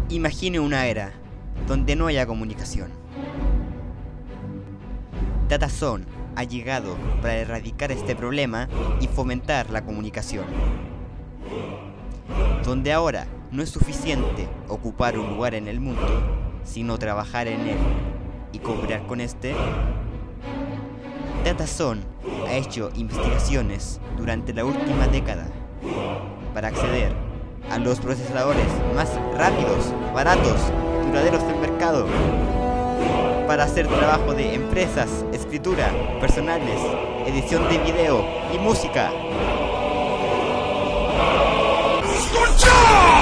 Imagine una era donde no haya comunicación. DataZone ha llegado para erradicar este problema y fomentar la comunicación. Donde ahora no es suficiente ocupar un lugar en el mundo, sino trabajar en él y cobrar con este. DataZone ha hecho investigaciones durante la última década para acceder a los procesadores más rápidos, baratos, duraderos del mercado, para hacer trabajo de empresas, escritura, personales, edición de video y música. ¡Escucha!